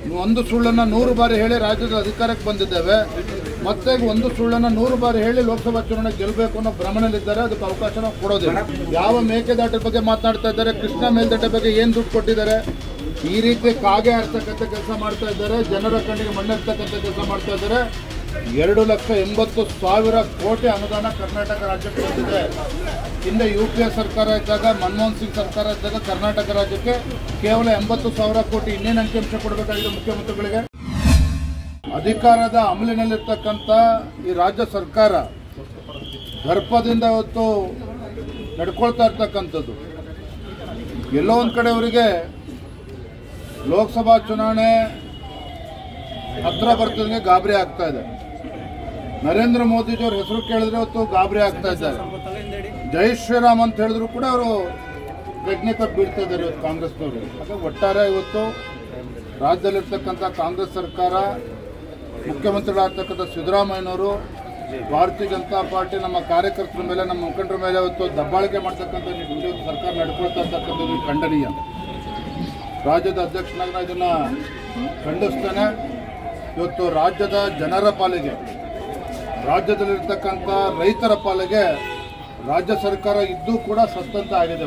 ಒಂದು ಸುಳ್ಳನ್ನು 100 ಬಾರಿ ಹೇಳಿ ರಾಜ್ಯದ ಅಧಿಕಾರಕ್ಕೆ ಬಂದಿದ್ದೇವೆ. ಮತ್ತೆ ಒಂದು ಸುಳ್ಳನ್ನು 100 ಬಾರಿ ಹೇಳಿ ಲೋಕಸಭಾ ಚುನಾವಣೆ ಗೆಲ್ಲಬೇಕು ಅನ್ನೋ ಭ್ರಮಣೆಯಲ್ಲಿದ್ದಾರೆ. ಅದಕ್ಕೆ ಅವಕಾಶ ನಾವು ಕೊಡೋದಿಲ್ಲ. ಯಾವ ಮೇಕೆದಾಟದ ಬಗ್ಗೆ ಮಾತನಾಡ್ತಾ ಇದ್ದಾರೆ, ಕೃಷ್ಣ ಮೇಲ್ದಂಡೆ ಬಗ್ಗೆ ಏನು ದುಡ್ಡು ಕೊಟ್ಟಿದ್ದಾರೆ, ಈ ರೀತಿ ಕಾಗೆ ಆಡ್ತಕ್ಕಂಥ ಕೆಲಸ ಮಾಡ್ತಾ ಇದ್ದಾರೆ. ಜನರ ಕಣ್ಣಿಗೆ ಮಣ್ಣೆರ್ತಕ್ಕಂಥ ಕೆಲಸ ಮಾಡ್ತಾ ಇದ್ದಾರೆ. 2,80,000 ಕೋಟಿ ಅನುದಾನ ಕರ್ನಾಟಕ ರಾಜ್ಯಕ್ಕೆ ಬಂದಿದೆ. ಹಿಂದೆ UPA ಸರ್ಕಾರ ಇದ್ದಾಗ, ಮನಮೋಹನ್ ಸಿಂಗ್ ಸರ್ಕಾರ ಇದ್ದಾಗ ಕರ್ನಾಟಕ ರಾಜ್ಯಕ್ಕೆ ಕೇವಲ 80,000 ಕೋಟಿ. ಇನ್ನೇನು ಅಂಕಿಅಂಶ ಕೊಡಬೇಕಾಗಿದೆ ಮುಖ್ಯಮಂತ್ರಿಗಳಿಗೆ? ಅಧಿಕಾರದ ಅಮಲಿನಲ್ಲಿರ್ತಕ್ಕಂಥ ಈ ರಾಜ್ಯ ಸರ್ಕಾರ ಗರ್ಭದಿಂದ ಇವತ್ತು ನಡ್ಕೊಳ್ತಾ ಇರ್ತಕ್ಕಂಥದ್ದು. ಎಲ್ಲೋ ಒಂದು ಕಡೆ ಅವರಿಗೆ ಲೋಕಸಭಾ ಚುನಾವಣೆ ಹತ್ರ ಬರ್ತಿದಂಗೆ ಗಾಬರಿ ಆಗ್ತಾ ಇದೆ. ನರೇಂದ್ರ ಮೋದಿಜಿಯವ್ರ ಹೆಸರು ಕೇಳಿದ್ರೆ ಇವತ್ತು ಗಾಬರಿ ಆಗ್ತಾ ಇದ್ದಾರೆ. ಜೈ ಶ್ರೀರಾಮ್ ಅಂತ ಹೇಳಿದ್ರು ಕೂಡ ಅವರು ಪ್ರಜ್ಞೆ ತಪ್ಪು ಬೀಳ್ತಾ ಇದ್ದಾರೆ ಇವತ್ತು ಕಾಂಗ್ರೆಸ್ನವರು. ಹಾಗಾಗಿ ಒಟ್ಟಾರೆ ಇವತ್ತು ರಾಜ್ಯದಲ್ಲಿರ್ತಕ್ಕಂಥ ಕಾಂಗ್ರೆಸ್ ಸರ್ಕಾರ, ಮುಖ್ಯಮಂತ್ರಿಗಳಾಗ್ತಕ್ಕಂಥ ಸಿದ್ದರಾಮಯ್ಯನವರು, ಭಾರತೀಯ ಜನತಾ ಪಾರ್ಟಿ ನಮ್ಮ ಕಾರ್ಯಕರ್ತರ ಮೇಲೆ, ನಮ್ಮ ಮುಖಂಡರ ಮೇಲೆ ಇವತ್ತು ದಬ್ಬಾಳಿಕೆ ಮಾಡ್ತಕ್ಕಂಥ ಸರ್ಕಾರ ನಡ್ಕೊಳ್ತಾ ಇರ್ತಕ್ಕಂಥದ್ದು ಖಂಡನೀಯ. ರಾಜ್ಯದ ಅಧ್ಯಕ್ಷನಾಗಿ ನಾನು ಇದನ್ನು ಖಂಡಿಸ್ತೇನೆ. ಇವತ್ತು ರಾಜ್ಯದ ಜನರ ಪಾಲಿಗೆ, ರಾಜ್ಯದಲ್ಲಿರ್ತಕ್ಕಂಥ ರೈತರ ಪಾಲಿಗೆ ರಾಜ್ಯ ಸರ್ಕಾರ ಇದ್ದೂ ಕೂಡ ಸತ್ತಂತ ಆಗಿದೆ.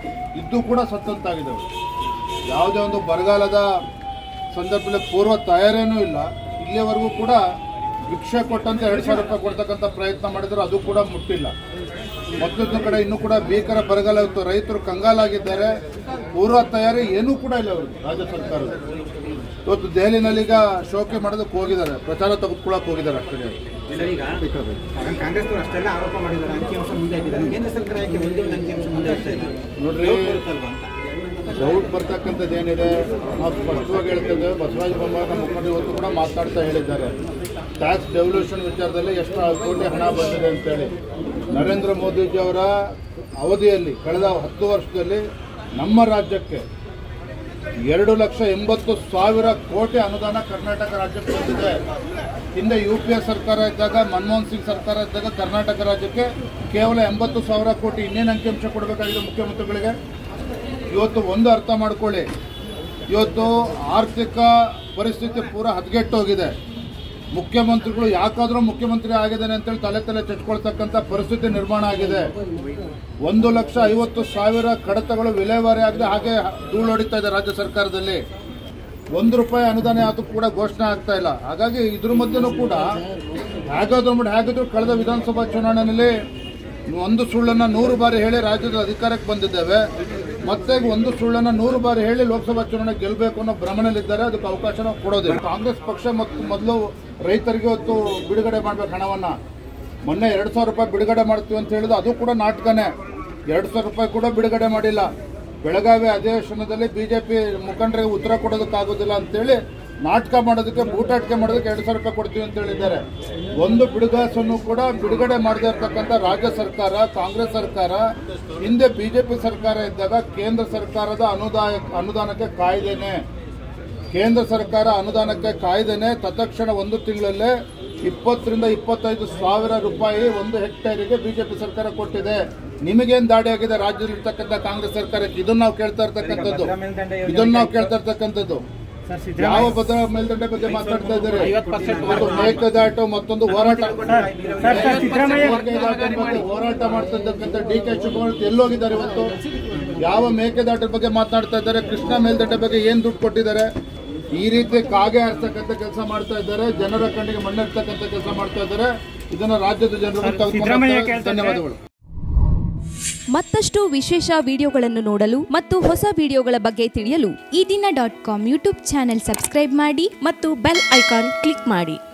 ಯಾವುದೇ ಒಂದು ಬರಗಾಲದ ಸಂದರ್ಭದಲ್ಲಿ ಪೂರ್ವ ತಯಾರೇನೂ ಇಲ್ಲ. ಇಲ್ಲಿಯವರೆಗೂ ಕೂಡ ಭಿಕ್ಷೆ ಕೊಟ್ಟಂತೆ 2,000 ರೂಪಾಯಿ ಕೊಡ್ತಕ್ಕಂಥ ಪ್ರಯತ್ನ ಮಾಡಿದ್ರು, ಅದು ಕೂಡ ಮುಟ್ಟಿಲ್ಲ. ಮತ್ತೊಂದು ಕಡೆ ಇನ್ನೂ ಕೂಡ ಭೀಕರ ಬರಗಾಲ ಇತ್ತು, ರೈತರು ಕಂಗಾಲಾಗಿದ್ದಾರೆ. ಪೂರ್ವ ತಯಾರಿ ಏನೂ ಕೂಡ ಇಲ್ಲ ಅವರು ರಾಜ್ಯ ಸರ್ಕಾರದ. ಇವತ್ತು ದೆಹಲಿನಲ್ಲಿ ಈಗ ಶೋಕಿ ಮಾಡೋದಕ್ಕೆ ಹೋಗಿದ್ದಾರೆ, ಪ್ರಚಾರ ತೆಗೆದುಕೊಳ್ಳಕ್ಕೆ ಹೋಗಿದ್ದಾರೆ. ಅಷ್ಟೇ ನೋಡ್ರಿ, ಡೌಟ್ ಬರ್ತಕ್ಕಂಥದ್ದು ಏನಿದೆ ನಾವು ಸ್ಪಷ್ಟವಾಗಿ ಹೇಳ್ತಿದ್ದೇವೆ. ಬಸವರಾಜ ಬೊಮ್ಮಾಯಿ ನಮ್ಮ ಮುಖಂಡರು ಇವತ್ತು ಕೂಡ ಮಾತಾಡ್ತಾ ಹೇಳಿದ್ದಾರೆ, ಟ್ಯಾಕ್ಸ್ ಡೆವಲ್ಯೂಷನ್ ವಿಚಾರದಲ್ಲಿ ಎಷ್ಟು ಕೋಟಿ ಹಣ ಬಂದಿದೆ ಅಂತೇಳಿ. ನರೇಂದ್ರ ಮೋದಿಜಿಯವರ ಅವಧಿಯಲ್ಲಿ ಕಳೆದ 10 ವರ್ಷದಲ್ಲಿ ನಮ್ಮ ರಾಜ್ಯಕ್ಕೆ 2,80,000 ಕೋಟಿ ಅನುದಾನ ಕರ್ನಾಟಕ ರಾಜ್ಯಕ್ಕೆ ಬಂದಿದೆ. ಹಿಂದೆ UPA ಸರ್ಕಾರ ಇದ್ದಾಗ, ಮನಮೋಹನ್ ಸಿಂಗ್ ಸರ್ಕಾರ ಇದ್ದಾಗ ಕರ್ನಾಟಕ ರಾಜ್ಯಕ್ಕೆ ಕೇವಲ 80,000 ಕೋಟಿ. ಇನ್ನೇನು ಅಂಕಿಅಂಶ ಕೊಡಬೇಕಾಗಿದೆ ಮುಖ್ಯಮಂತ್ರಿಗಳಿಗೆ? ಇವತ್ತು ಒಂದು ಅರ್ಥ ಮಾಡ್ಕೊಳ್ಳಿ, ಇವತ್ತು ಆರ್ಥಿಕ ಪರಿಸ್ಥಿತಿ ಪೂರ ಹದಗೆಟ್ಟೋಗಿದೆ. ಮುಖ್ಯಮಂತ್ರಿಗಳು ಯಾಕಾದರೂ ಮುಖ್ಯಮಂತ್ರಿ ಆಗಿದ್ದಾನೆ ಅಂತೇಳಿ ತಲೆ ಚಚ್ಕೊಳ್ತಕ್ಕಂಥ ಪರಿಸ್ಥಿತಿ ನಿರ್ಮಾಣ ಆಗಿದೆ. 1,50,000 ಕಡತಗಳು ವಿಲೇವಾರಿ ಆಗದೆ ಹಾಗೆ ಧೂಳು ಹೊಡಿತಾ ಇದೆ ರಾಜ್ಯ ಸರ್ಕಾರದಲ್ಲಿ. ₹1 ಅನುದಾನ ಅದಕ್ಕೂ ಕೂಡ ಘೋಷಣೆ ಆಗ್ತಾ ಇಲ್ಲ. ಹಾಗಾಗಿ ಇದ್ರ ಮಧ್ಯೆನೂ ಕೂಡ ಹೇಗಾದ್ರೂ ಕಳೆದ ವಿಧಾನಸಭಾ ಚುನಾವಣೆಯಲ್ಲಿ ಒಂದು ಸುಳ್ಳನ್ನು 100 ಬಾರಿ ಹೇಳಿ ರಾಜ್ಯದ ಅಧಿಕಾರಕ್ಕೆ ಬಂದಿದ್ದೇವೆ. ಮತ್ತೆ ಒಂದು ಸುಳ್ಳನ್ನು 100 ಬಾರಿ ಹೇಳಿ ಲೋಕಸಭಾ ಚುನಾವಣೆ ಗೆಲ್ಲಬೇಕು ಅನ್ನೋ ಭ್ರಮಣೆಯಲ್ಲಿದ್ದಾರೆ. ಅದಕ್ಕೆ ಅವಕಾಶ ನಾವು ಕೊಡೋದಿಲ್ಲ. ಕಾಂಗ್ರೆಸ್ ಪಕ್ಷ ಮೊದಲು ರೈತರಿಗೆ ಇವತ್ತು ಬಿಡುಗಡೆ ಮಾಡಬೇಕು ಹಣವನ್ನು. ಮೊನ್ನೆ 2,000 ರೂಪಾಯಿ ಬಿಡುಗಡೆ ಮಾಡ್ತೀವಿ ಅಂತ ಹೇಳಿದ್ರು, ಅದು ಕೂಡ ನಾಟಕನೇ. 2,000 ರೂಪಾಯಿ ಕೂಡ ಬಿಡುಗಡೆ ಮಾಡಿಲ್ಲ. ಬೆಳಗಾವಿ ಅಧಿವೇಶನದಲ್ಲಿ BJP ಮುಖಂಡರಿಗೆ ಉತ್ತರ ಕೊಡೋದಕ್ಕಾಗೋದಿಲ್ಲ ಅಂತೇಳಿ ನಾಟಕ ಮಾಡೋದಕ್ಕೆ, ಬೂಟಾಟಿಕೆ ಮಾಡೋದಕ್ಕೆ 2,000 ರೂಪಾಯಿ ಕೊಡ್ತೀವಿ ಅಂತ ಹೇಳಿದ್ದಾರೆ. ಒಂದು ಬಿಡುಗಾಸನ್ನು ಕೂಡ ಬಿಡುಗಡೆ ಮಾಡದೇ ಇರತಕ್ಕಂಥ ರಾಜ್ಯ ಸರ್ಕಾರ, ಕಾಂಗ್ರೆಸ್ ಸರ್ಕಾರ, ಹಿಂದೆ BJP ಸರ್ಕಾರ ಇದ್ದಾಗ ಕೇಂದ್ರ ಸರ್ಕಾರದ ಅನುದಾನಕ್ಕೆ ಕಾಯ್ದೇನೆ, ಕೇಂದ್ರ ಸರ್ಕಾರ ಅನುದಾನಕ್ಕೆ ಕಾಯ್ದೇನೆ ತತ್ಕ್ಷಣ 1 ತಿಂಗಳಲ್ಲೇ 20,000 ರಿಂದ 25,000 ರೂಪಾಯಿ 1 ಹೆಕ್ಟೇರಿಗೆ BJP ಸರ್ಕಾರ ಕೊಟ್ಟಿದೆ. ನಿಮಗೇನು ದಾಡಿ ಆಗಿದೆ ರಾಜ್ಯದಲ್ಲಿರ್ತಕ್ಕಂಥ ಕಾಂಗ್ರೆಸ್ ಸರ್ಕಾರಕ್ಕೆ? ಇದನ್ನು ನಾವು ಕೇಳ್ತಾ ಇರ್ತಕ್ಕಂಥದ್ದು. ಯಾವ ಭದ್ರಾ ಮೇಲ್ದಂಡೆ ಬಗ್ಗೆ ಮಾತಾಡ್ತಾ ಇದ್ದಾರೆ? ಮೇಕೆದಾಟು ಮತ್ತೊಂದು ಹೋರಾಟ ಮಾಡ್ತಾ ಇರ್ತಕ್ಕಂಥ DK ಶಿವಕುಮಾರ್ ಎಲ್ಲೋಗಿದ್ದಾರೆ ಇವತ್ತು? ಯಾವ ಮೇಕೆದಾಟದ ಬಗ್ಗೆ ಮಾತನಾಡ್ತಾ ಇದ್ದಾರೆ, ಕೃಷ್ಣ ಮೇಲ್ದಂಡೆ ಬಗ್ಗೆ ಏನು ದುಡ್ಡು ಕೊಟ್ಟಿದ್ದಾರೆ? ಈ ರೀತಿ ಕಾಗೆ ಆಡ್ತಕ್ಕಂಥ ಕೆಲಸ ಮಾಡ್ತಾ ಇದ್ದಾರೆ. ಜನರ ಕಣ್ಣಿಗೆ ಮಣ್ಣೆರ್ತಕ್ಕಂಥ ಕೆಲಸ ಮಾಡ್ತಾ ಇದ್ದಾರೆ. ಇದನ್ನು ರಾಜ್ಯದ ಜನರು ಧನ್ಯವಾದಗಳು. ಮತ್ತಷ್ಟು ವಿಶೇಷ ವಿಡಿಯೋಗಳನ್ನು ನೋಡಲು ಮತ್ತು ಹೊಸ ವಿಡಿಯೋಗಳ ಬಗ್ಗೆ ತಿಳಿಯಲು ಈ ದಿನ.com ಯೂಟ್ಯೂಬ್ ಚಾನೆಲ್ ಸಬ್ಸ್ಕ್ರೈಬ್ ಮಾಡಿ ಮತ್ತು ಬೆಲ್ ಐಕಾನ್ ಕ್ಲಿಕ್ ಮಾಡಿ.